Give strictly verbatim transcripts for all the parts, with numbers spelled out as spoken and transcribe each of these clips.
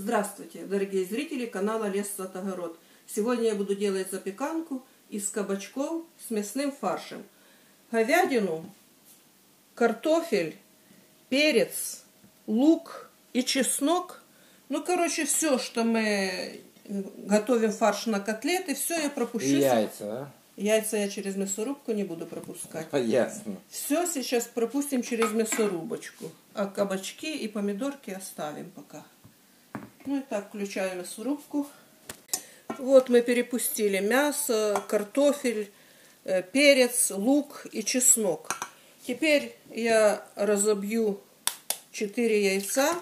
Здравствуйте, дорогие зрители канала Лес Сад Огород. Сегодня я буду делать запеканку из кабачков с мясным фаршем. Говядину, картофель, перец, лук и чеснок. Ну, короче, все, что мы готовим фарш на котлеты, все я пропущу. И яйца, да? Яйца я через мясорубку не буду пропускать. Ясно. Все сейчас пропустим через мясорубочку. А кабачки и помидорки оставим пока. Ну и так, включаю мясорубку. Вот мы перепустили мясо, картофель, перец, лук и чеснок. Теперь я разобью четыре яйца.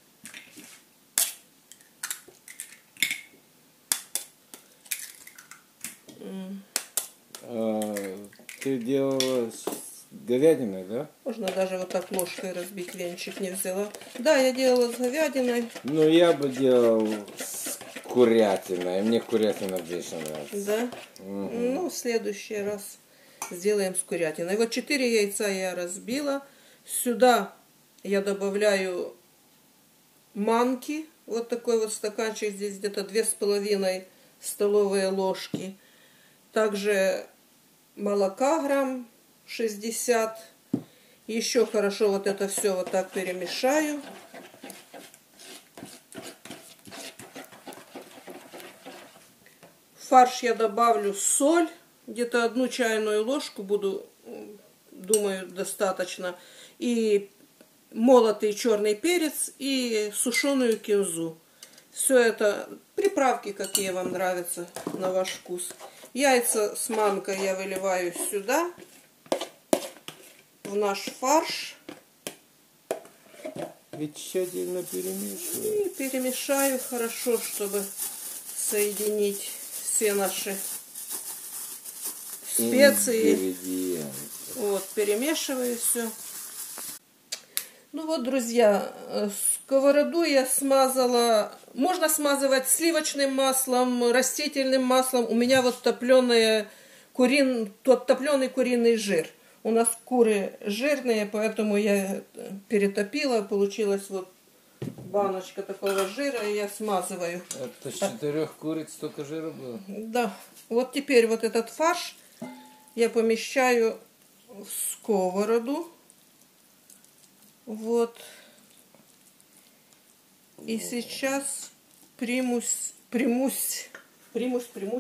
А, ты делала с говядиной, да? Можно даже вот так ложкой разбить, венчик не взяла. Да, я делала с говядиной. Ну, я бы делал с курятиной. Мне курятина больше нравится. Да? Угу. Ну, в следующий раз сделаем с курятиной. Вот четыре яйца я разбила. Сюда я добавляю манки. Вот такой вот стаканчик. Здесь где-то две с половиной столовые ложки. Также молока грамм шестьдесят. Еще хорошо вот это все вот так перемешаю. В фарш я добавлю соль. Где-то одну чайную ложку буду, думаю, достаточно. И молотый черный перец и сушеную кинзу. Все это приправки, какие вам нравятся на ваш вкус. Яйца с манкой я выливаю сюда, в наш фарш. И тщательно перемешиваю. И перемешаю хорошо, чтобы соединить все наши специи. Вот, перемешиваю все. Ну вот, друзья, сковороду я смазала. Можно смазывать сливочным маслом, растительным маслом. У меня вот топленый, курин, тот топленый куриный жир. У нас куры жирные, поэтому я перетопила. Получилась вот баночка такого жира, и я смазываю. Это с четырех куриц столько жира было? Да. Вот теперь вот этот фарш я помещаю в сковороду. Вот. И сейчас примусь, примусь, примусь, примусь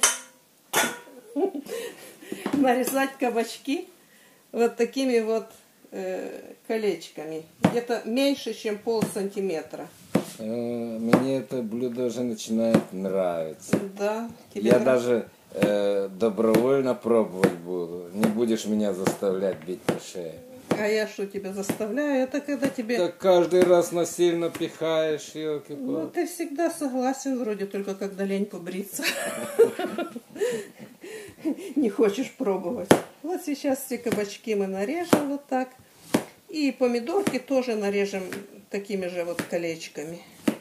нарезать кабачки вот такими вот э, колечками. Где-то меньше, чем пол сантиметра. Мне это блюдо уже начинает нравиться. Да. Тебе Я нравится? даже э, добровольно пробовать буду. Не будешь меня заставлять бить по шее. А я что тебя заставляю? Это когда тебе... Так каждый раз насильно пихаешь, елки-палки. Ну, ты всегда согласен, вроде, только когда лень побриться. Не хочешь пробовать. Вот сейчас все кабачки мы нарежем вот так. И помидорки тоже нарежем такими же вот колечками.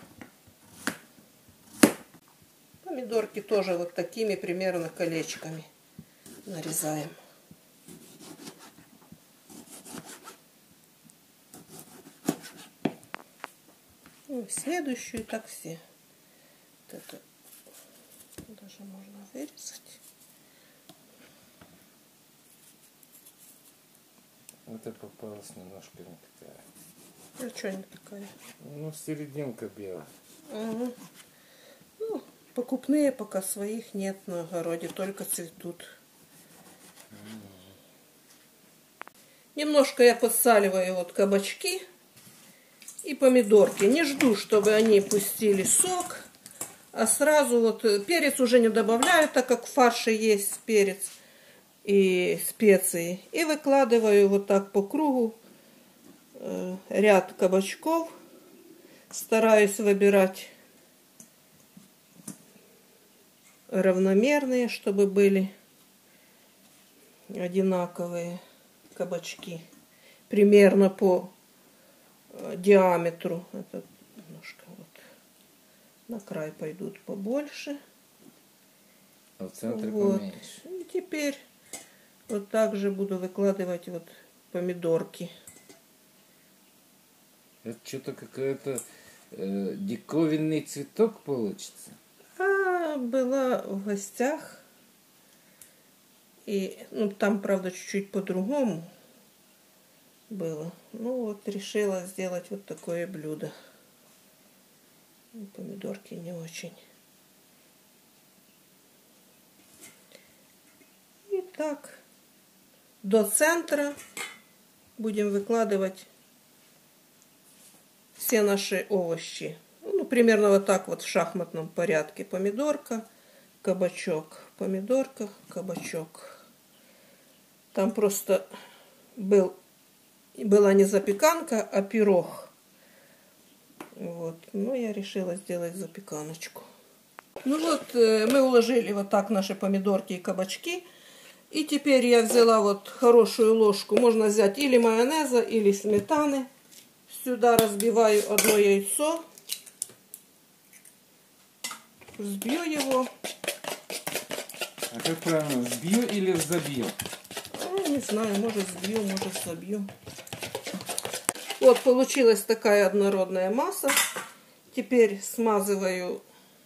Помидорки тоже вот такими примерно колечками нарезаем. Ну, следующую так все. Вот это даже можно вырезать. Это попалась немножко не такая. Ну, что не такая? Ну, серединка белая. Ага. Ну, покупные пока своих нет на огороде, только цветут. Немножко я подсаливаю вот кабачки и помидорки. Не жду, чтобы они пустили сок, а сразу вот перец уже не добавляю, так как в фарше есть перец и специи. И выкладываю вот так по кругу э, ряд кабачков. Стараюсь выбирать равномерные, чтобы были одинаковые кабачки. Примерно по диаметру. Это немножко вот на край пойдут побольше. А в центре вот. поменьше. И теперь вот так же буду выкладывать вот помидорки. Это что-то какая-то э, диковинный цветок получится. А была в гостях. И, ну, там, правда, чуть-чуть по-другому было. Ну, вот решила сделать вот такое блюдо. Помидорки не очень. И так, до центра будем выкладывать все наши овощи. Ну, примерно вот так вот в шахматном порядке. Помидорка, кабачок, помидорка, кабачок. Там просто был, была не запеканка, а пирог. Вот. Ну, я решила сделать запеканочку. Ну вот, мы уложили вот так наши помидорки и кабачки. И теперь я взяла вот хорошую ложку. Можно взять или майонеза, или сметаны. Сюда разбиваю одно яйцо. Взбью его. А как правильно, взбью или взобью? Ну, не знаю, может взбью, может забью. Вот получилась такая однородная масса. Теперь смазываю,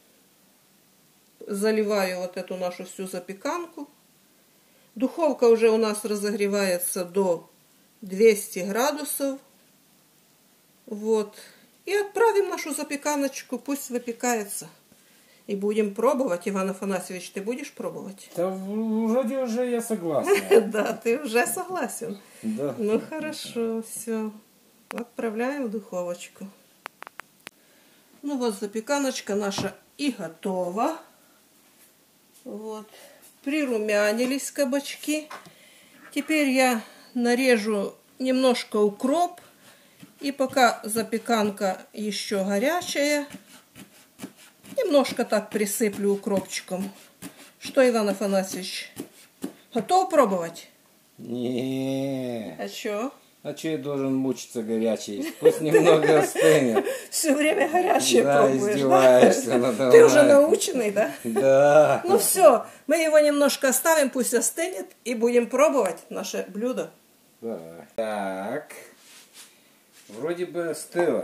заливаю вот эту нашу всю запеканку. Духовка уже у нас разогревается до двухсот градусов. Вот. И отправим нашу запеканочку, пусть выпекается. И будем пробовать. Иван Афанасьевич, ты будешь пробовать? Да вроде уже я согласен. Да, ты уже согласен. Да. Ну хорошо, все. Отправляем в духовочку. Ну вот запеканочка наша и готова. Вот. Прирумянились кабачки. Теперь я нарежу немножко укроп. И пока запеканка еще горячая, немножко так присыплю укропчиком. Что, Иван Афанасьевич, готов пробовать? Не. А что? А что я должен мучиться горячей? Пусть немного остынет. Все время горячее да, пробуешь, издеваешься да? надо Ты мной. уже наученный, да? Да. Ну все, мы его немножко оставим, пусть остынет, и будем пробовать наше блюдо. Давай. Так. Вроде бы остыло.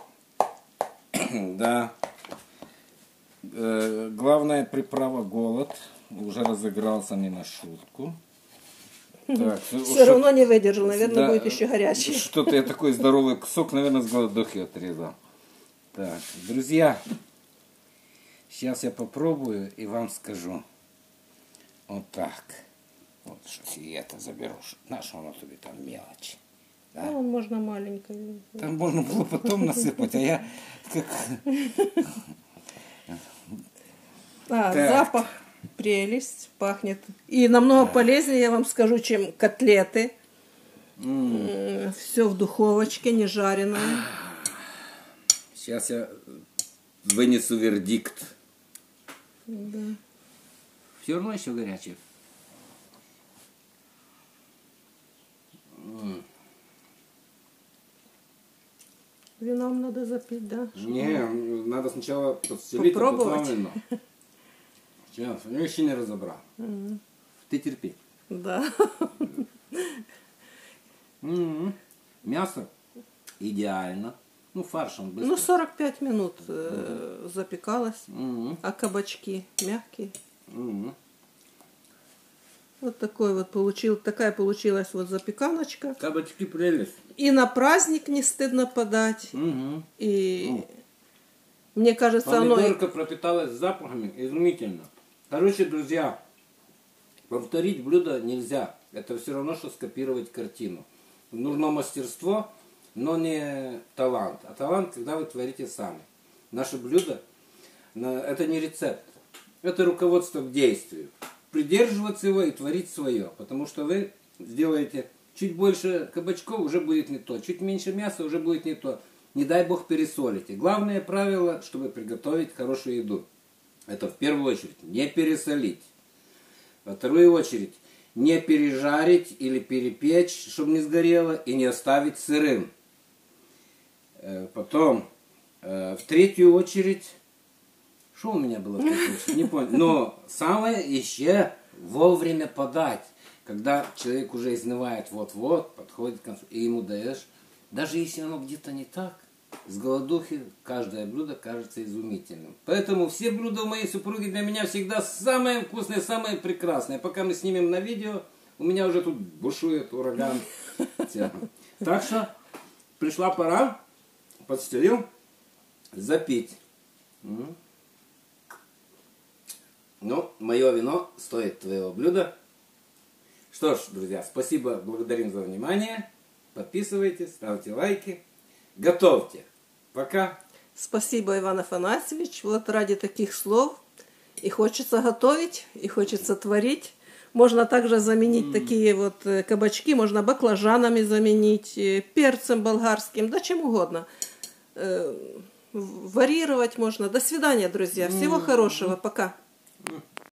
Да. Э, главная приправа голод. Уже разыгрался не на шутку. Так, Все равно не выдержал, наверное, да, будет еще горячий. Что-то я такой здоровый кусок, наверное, с голодухи отрезал. Так, друзья, сейчас я попробую и вам скажу. Вот так. Вот сейчас я это заберу. На что оно тебе там мелочь? Да? Ну, можно маленькое. Там можно было потом насыпать, а я как... А, Так. запах, прелесть, пахнет. И намного Да. полезнее, я вам скажу, чем котлеты. М. Все в духовочке, не жареное. Сейчас я вынесу вердикт. Да. Все равно еще горячее. Вином надо запить, да? Не, надо сначала подселить, а Попробовать? потом вино. Сейчас, я еще не разобрал. М. Ты терпи. Да. М-м. Мясо идеально. Ну, фарш он быстро. Ну, сорок пять минут э, запекалось. М-м. А кабачки мягкие. М-м. Вот такой вот получил, такая получилась вот запеканочка. Кабачки прелесть. И на праздник не стыдно подать. Угу. И Ну. мне кажется, оно... Помидорка пропиталась запахами. Изумительно. Короче, друзья, повторить блюдо нельзя. Это все равно, что скопировать картину. Нужно мастерство, но не талант. А талант, когда вы творите сами. Наше блюдо, это не рецепт. Это руководство к действию. Придерживаться его и творить свое. Потому что вы сделаете чуть больше кабачков, уже будет не то. Чуть меньше мяса, уже будет не то. Не дай бог пересолите. Главное правило, чтобы приготовить хорошую еду. Это в первую очередь не пересолить. Во вторую очередь не пережарить или перепечь, чтобы не сгорело, и не оставить сырым. Потом, в третью очередь, что у меня было в третью очередь? Не понял. Но самое еще вовремя подать. Когда человек уже изнывает вот-вот, подходит к концу, и ему даешь, даже если оно где-то не так, с голодухи каждое блюдо кажется изумительным. Поэтому все блюда у моей супруги для меня всегда самые вкусные, самые прекрасные. Пока мы снимем на видео, у меня уже тут бушует ураган. Так что пришла пора, подстелил, запить. Ну, мое вино стоит твоего блюда. Что ж, друзья, спасибо, благодарим за внимание. Подписывайтесь, ставьте лайки. Готовьте. Пока. Спасибо, Иван Афанасьевич. Вот ради таких слов и хочется готовить, и хочется творить. Можно также заменить mm. такие вот кабачки, можно баклажанами заменить, перцем болгарским, да чем угодно. Варьировать можно. До свидания, друзья. Всего mm. хорошего. Пока. Mm.